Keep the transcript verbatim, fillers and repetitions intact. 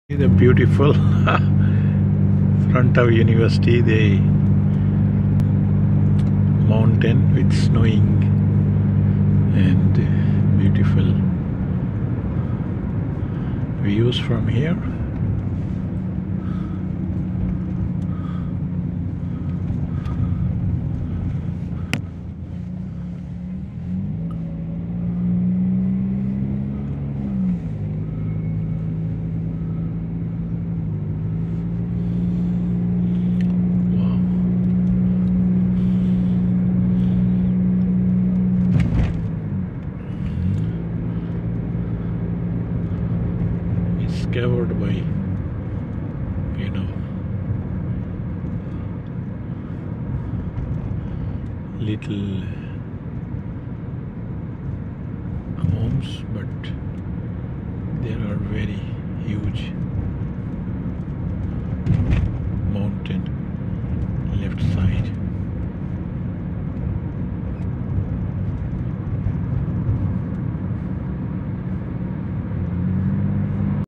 The beautiful front of university, the mountain with snowing and beautiful views from here. Covered by, you know, little homes, but they are very huge.